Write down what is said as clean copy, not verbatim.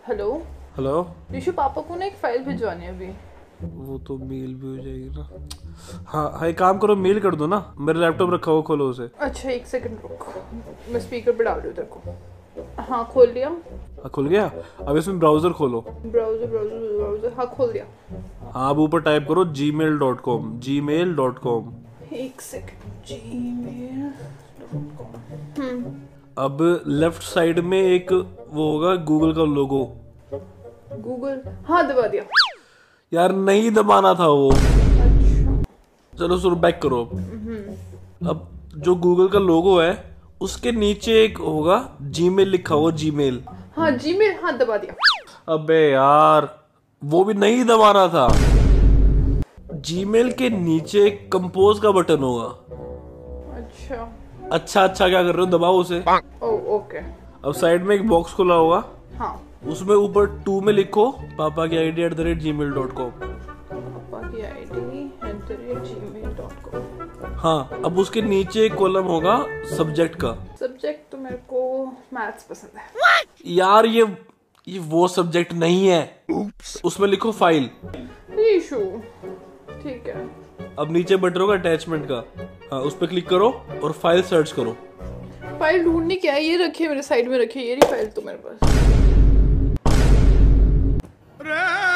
Hello hello. Rishu, पापा को ना एक फाइल भिजवानी है अभी। वो तो मेल भी हो जाएगी ना। हाँ, एक काम करो, मेल कर दो ना। मेरा लैपटॉप रखा हुआ, खोलो उसे। अच्छा एक सेकंड रुक, मैं स्पीकर पे डाल रही हूँ तेरे को। हाँ खोल लिया। हाँ, खुल गया। अब इसमें ब्राउजर खोलो। ब्राउजर ब्राउजर ब्राउजर, हाँ खोल दिया। हाँ, अब ऊपर टाइप करो gmail.com। एक सेकंड, जीमेल। अब लेफ्ट साइड में एक वो होगा गूगल का लोगो। गूगल, हाँ दबा दिया। यार नहीं दबाना था वो। अच्छा चलो शुरू, बैक करो। अब जो गूगल का लोगो है उसके नीचे एक होगा जीमेल लिखा हुआ, जीमेल। हाँ जीमेल, हाँ दबा दिया। अबे यार, वो भी नहीं दबाना था। जीमेल के नीचे कंपोज का बटन होगा। अच्छा अच्छा अच्छा, क्या कर रहे हो, दबाओ उसे। ओ ओके। अब साइड में एक बॉक्स खुला होगा, हाँ उसमें ऊपर 2 में लिखो पापा की ID@gmail.com। पापा की ID@gmail.com। हाँ, अब उसके नीचे एक कॉलम होगा सब्जेक्ट का। सब्जेक्ट तो मेरे को मैथ्स पसंद है। यार ये वो सब्जेक्ट नहीं है। उसमें लिखो फाइल। ऋषु ठीक है। अब नीचे बटन होगा अटैचमेंट का, हाँ उस पर क्लिक करो और फाइल सर्च करो। फाइल ढूंढनी क्या है, ये रखी है मेरे साइड में, रखी है ये रही फाइल तो मेरे पास।